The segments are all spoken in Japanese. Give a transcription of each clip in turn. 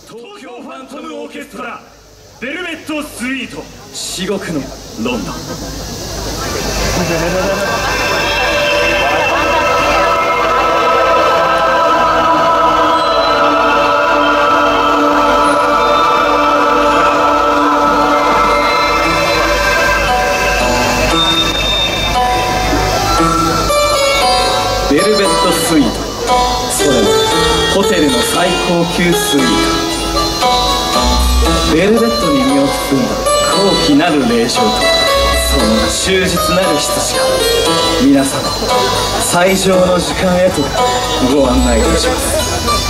東京ファントムオーケストラベルベットスイート至極のロンドン。ベルベットスイート、それはホテルの最高級スイート。ベルベットに身を包んだ高貴なる霊場とその忠実なる羊が皆様最上の時間へとご案内いたします。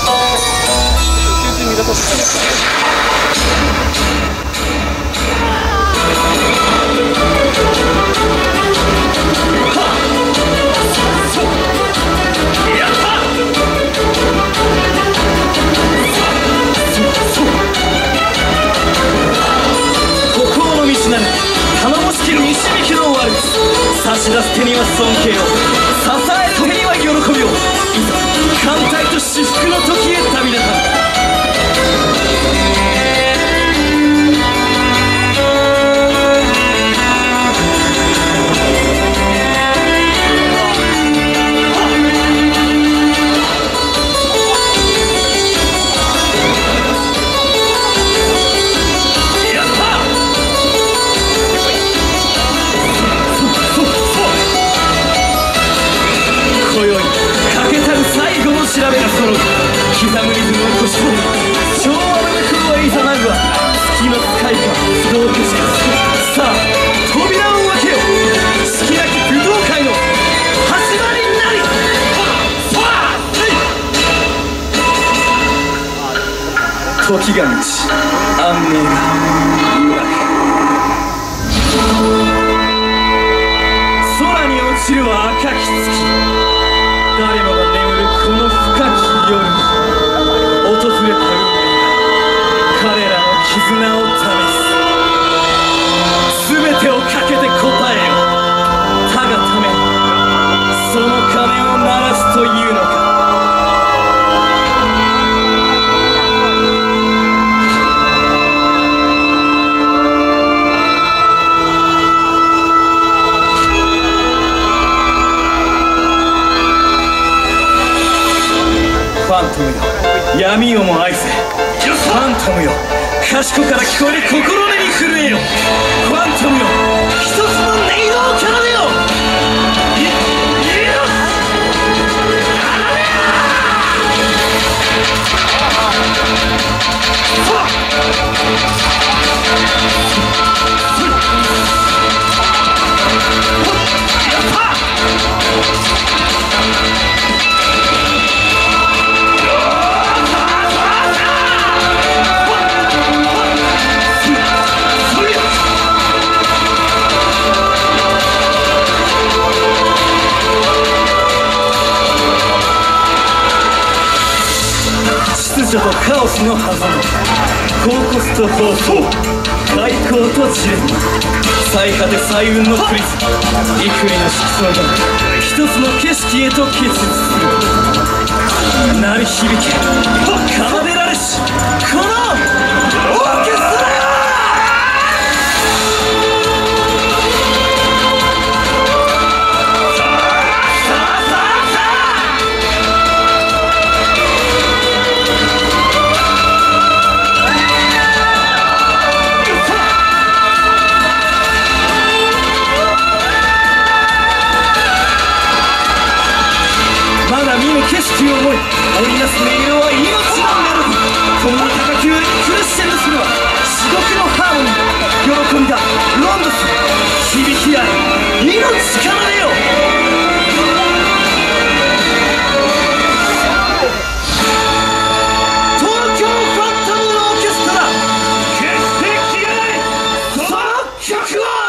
差し出す手には尊敬を、支える手には喜びを。いざ艦隊と至福の時へ旅立た。調べが揃う刻むリズムを腰込む昭和の風はいざなるは月の使いかどうかしか。さあ扉を開けよ、式なき武道会の始まりになり。時が満ち安寧が揺らぐ。空に落ちるは赤き月、誰もが眠るこの深き夜に訪れた運命が彼らの絆を試す。全てをかけて答えよ、他がためにその鐘を鳴らすというのか。ファントムよ、闇をも愛せ。ファントムよ、賢から聞こえる心根に震えよ。ファントムよ、一つの音色を奏でよ。秩序とカオスの狭間、コーコスと暴走、外交とジレンマ、最果て最運のプリズム、幾重の色相が一つの景色へと結実する。鳴り響け奏でられしこのオーケストラよ。景色を思い織りなす音色は命のメロディー。共に高き上にクレッシェンドするは至極のハーモニー。喜びがロンドス響き合い命奏でよ。東京ファントムオーケストラ、決して消えないその曲は。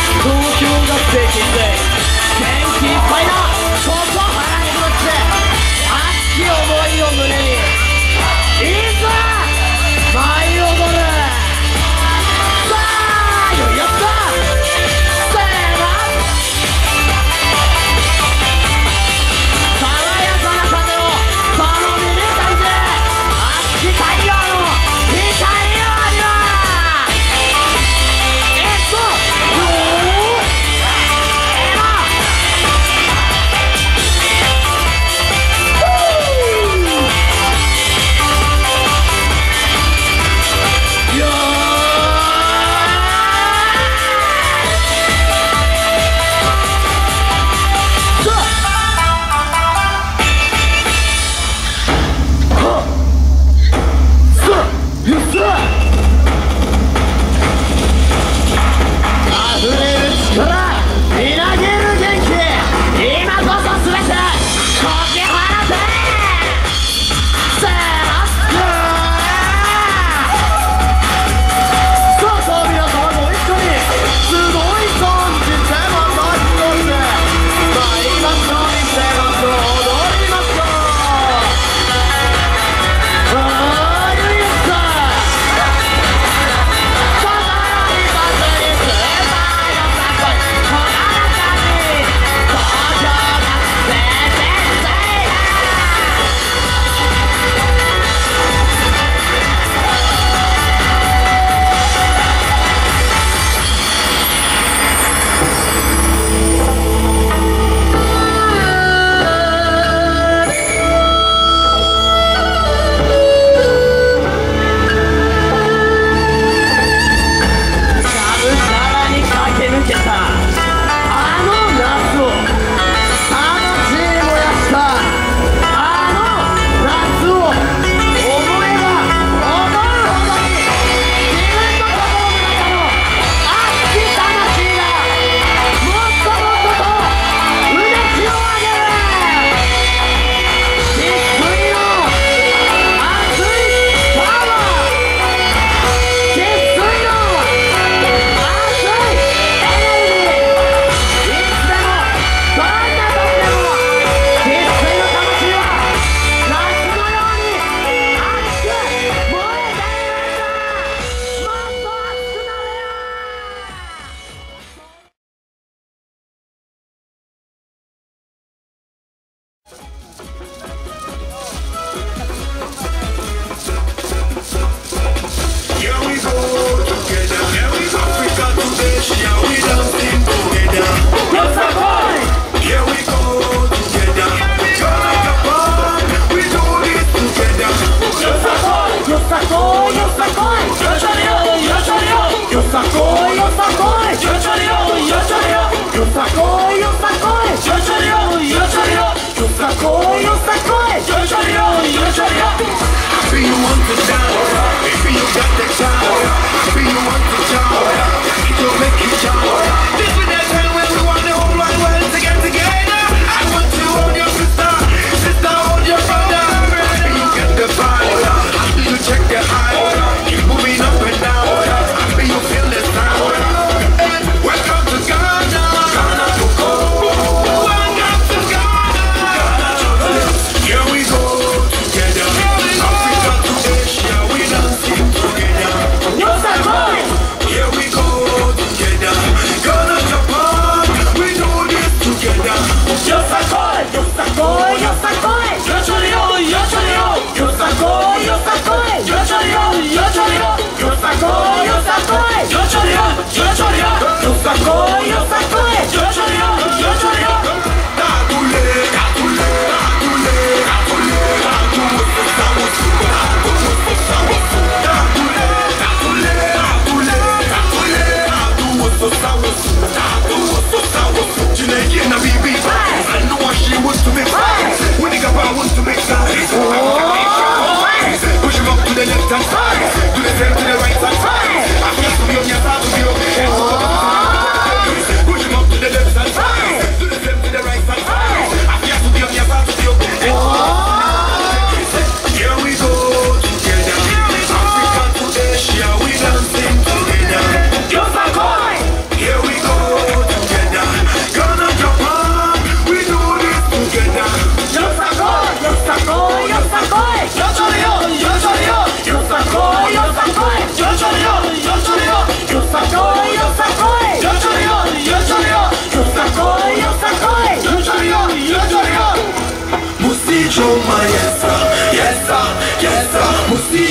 元気いっぱいだ。そうそう、早く乗って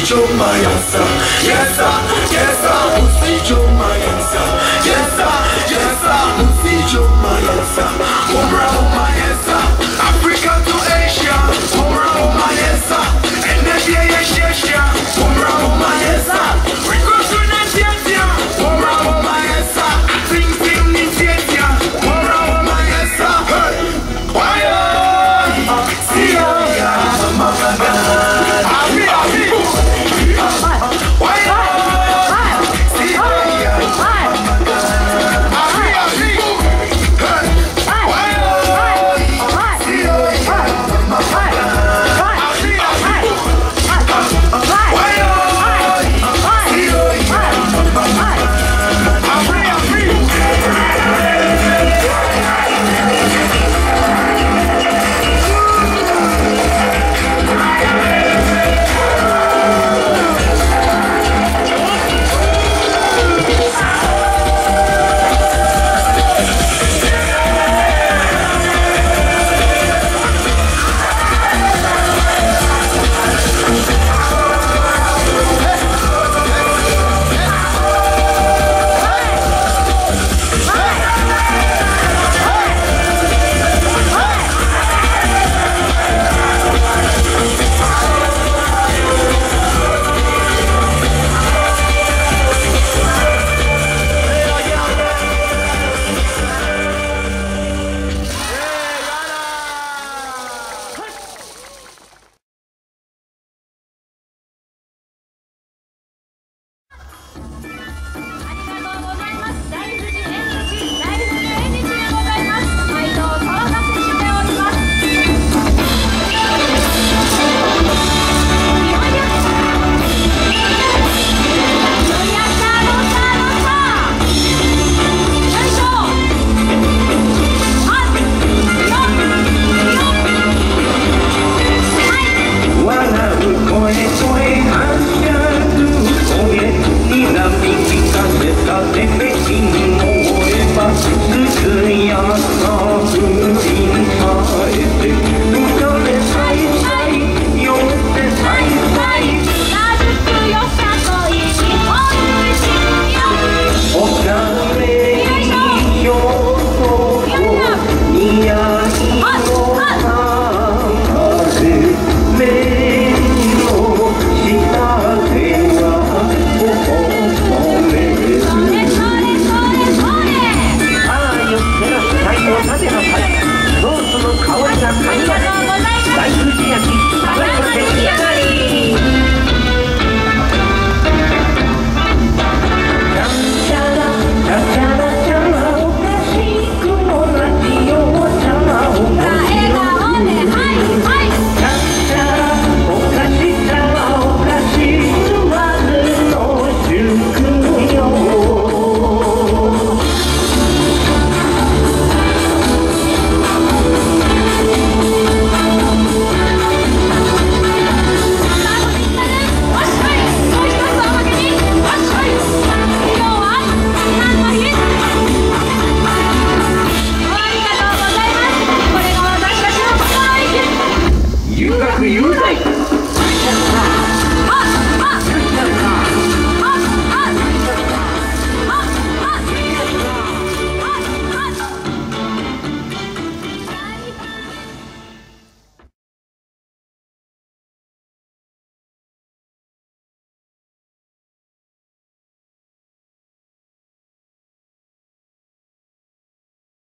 your my answer. Yes sir, who's your my answer?